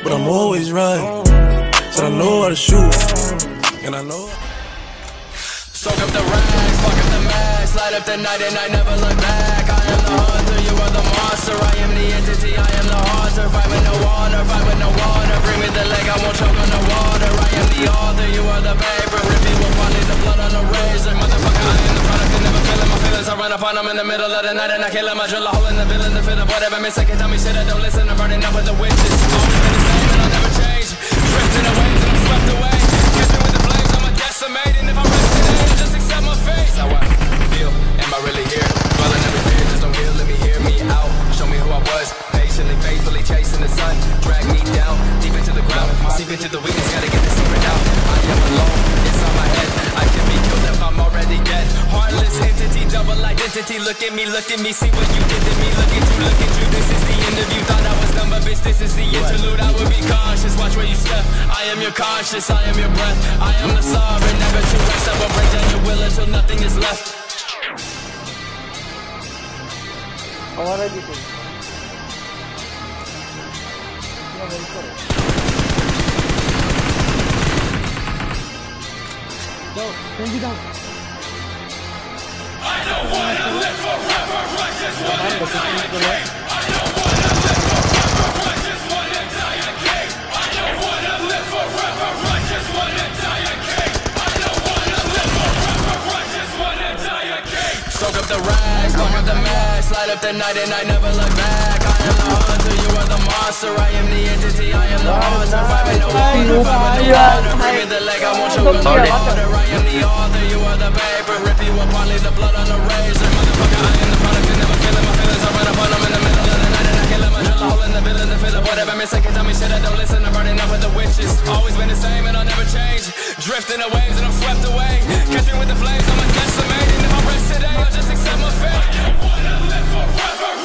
but I'm always right. Said I know how to shoot, and I know. Soak up the rags, fuck up the mask, light up the night and I never look back. I am the hunter, you are the monster. I am the entity, I am the haunter. Fight with no water, fight with no water. Bring me the leg, I won't choke on the water. I am the author, you are the paper. Rip me with money, the blood on the razor. Motherfucker, I am the product and never feeling my feelings. I run upon them in the middle of the night and I kill them. I drill a hole in the villain, the fit of whatever. Miss, I can tell me shit, I don't listen. I'm burning up with the witches. Always been the same and I'll never change. Drifting away and I'm swept away. Catch me with the flames, I'm a decimating. If I rest today, just accept my face. How I feel, am I really here? Dwelling every fear, just don't hear, let me hear me out. Show me who I was, patiently, faithfully chasing the sun. Drag me down, deep into the ground. Seep into the weakness, gotta get the secret out. I am alone, it's on my head. I can be killed if I'm already dead. Heartless entity, double identity. Look at me, see what you did to me. Look at you, this is the end of you. Thought I was dumb, but bitch, this is the interlude. I would be cautious, watch where you step. I am your conscience, I am your breath. I am the sovereign, never to rest. I will break down your will until nothing is left. I don't wanna live forever, I just wanna die a king. I don't wanna live forever, I just wanna die a king. I don't wanna live forever, I just wanna die a king. I don't wanna live forever, I just wanna die a king. Soak up the rags, fuck up the mask, light up the night and I never look back. I am the hunter, you are the monster. I am the entity, I am the haunter. Fight with no water, fight with no water. Bring me the leg, I won't choke on the water. I am the author, you are the paper. Rip you upon, leave the blood on the razor. Motherfucker, I am the product, you never feeling my feelings. I run upon them in the middle of the night and I kill them. I drill a hole in the villain, the fit of whatever. Miss, I can tell me shit, I don't listen. I'm burning up with the witches. Always been the same and I'll never change. Drifting the waves and I'm swept away. Catch me with the flames, I'm a decimating. If I rest today, I'll just accept my fate. I don't wanna live forever.